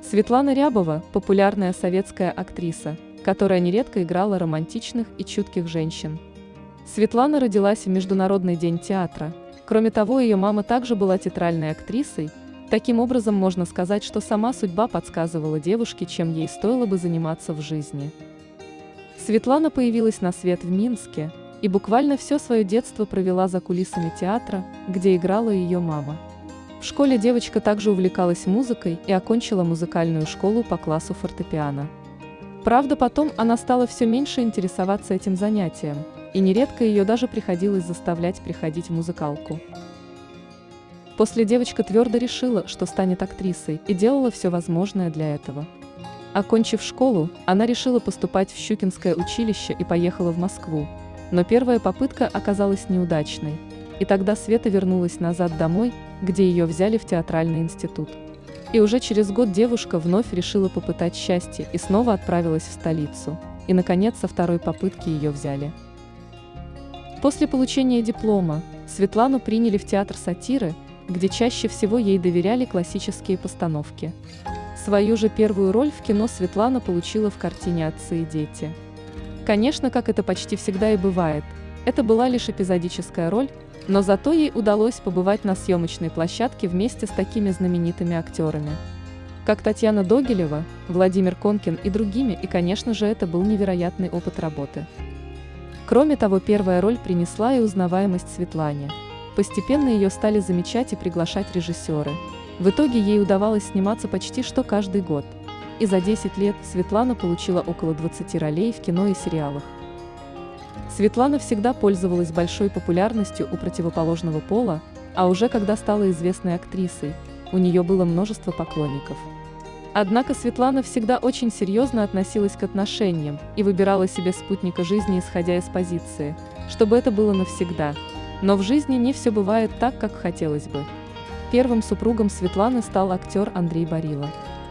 Светлана Рябова – популярная советская актриса, которая нередко играла романтичных и чутких женщин. Светлана родилась в Международный день театра. Кроме того, ее мама также была театральной актрисой. Таким образом, можно сказать, что сама судьба подсказывала девушке, чем ей стоило бы заниматься в жизни. Светлана появилась на свет в Минске и буквально все свое детство провела за кулисами театра, где играла ее мама. В школе девочка также увлекалась музыкой и окончила музыкальную школу по классу фортепиано. Правда, потом она стала все меньше интересоваться этим занятием, и нередко ее даже приходилось заставлять приходить в музыкалку. После девочка твердо решила, что станет актрисой, и делала все возможное для этого. Окончив школу, она решила поступать в Щукинское училище и поехала в Москву, но первая попытка оказалась неудачной, и тогда Света вернулась назад домой, где ее взяли в театральный институт. И уже через год девушка вновь решила попытать счастье и снова отправилась в столицу, и наконец со второй попытки ее взяли. После получения диплома Светлану приняли в театр сатиры, где чаще всего ей доверяли классические постановки. Свою же первую роль в кино Светлана получила в картине «Отцы и дети». Конечно, как это почти всегда и бывает, это была лишь эпизодическая роль, но зато ей удалось побывать на съемочной площадке вместе с такими знаменитыми актерами, как Татьяна Догилева, Владимир Конкин и другими, и, конечно же, это был невероятный опыт работы. Кроме того, первая роль принесла и узнаваемость Светлане. Постепенно ее стали замечать и приглашать режиссеры. В итоге ей удавалось сниматься почти что каждый год. И за 10 лет Светлана получила около 20 ролей в кино и сериалах. Светлана всегда пользовалась большой популярностью у противоположного пола, а уже когда стала известной актрисой, у нее было множество поклонников. Однако Светлана всегда очень серьезно относилась к отношениям и выбирала себе спутника жизни, исходя из позиции, чтобы это было навсегда. Но в жизни не все бывает так, как хотелось бы. Первым супругом Светланы стал актер Андрей Барила.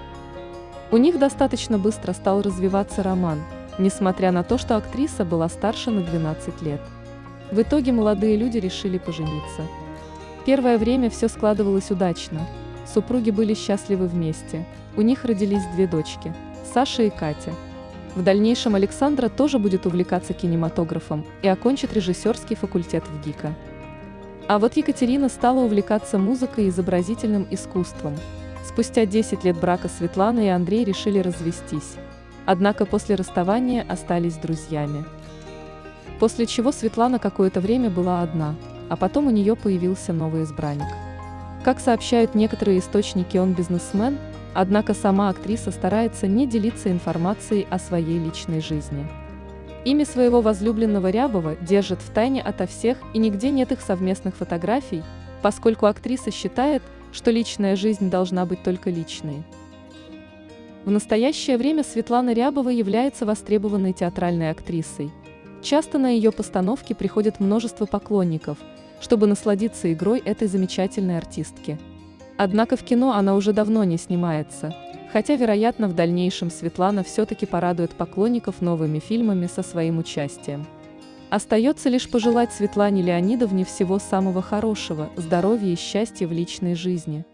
У них достаточно быстро стал развиваться роман, несмотря на то, что актриса была старше на 12 лет. В итоге молодые люди решили пожениться. Первое время все складывалось удачно. Супруги были счастливы вместе. У них родились 2 дочки – Саша и Катя. В дальнейшем Александра тоже будет увлекаться кинематографом и окончит режиссерский факультет в ГИКа. А вот Екатерина стала увлекаться музыкой и изобразительным искусством. Спустя 10 лет брака Светлана и Андрей решили развестись. Однако после расставания остались друзьями. После чего Светлана какое-то время была одна, а потом у нее появился новый избранник. Как сообщают некоторые источники, он бизнесмен, однако сама актриса старается не делиться информацией о своей личной жизни. Имя своего возлюбленного Рябова держит в тайне ото всех, и нигде нет их совместных фотографий, поскольку актриса считает, что личная жизнь должна быть только личной. В настоящее время Светлана Рябова является востребованной театральной актрисой. Часто на ее постановки приходит множество поклонников, чтобы насладиться игрой этой замечательной артистки. Однако в кино она уже давно не снимается, хотя, вероятно, в дальнейшем Светлана все-таки порадует поклонников новыми фильмами со своим участием. Остается лишь пожелать Светлане Леонидовне всего самого хорошего, здоровья и счастья в личной жизни.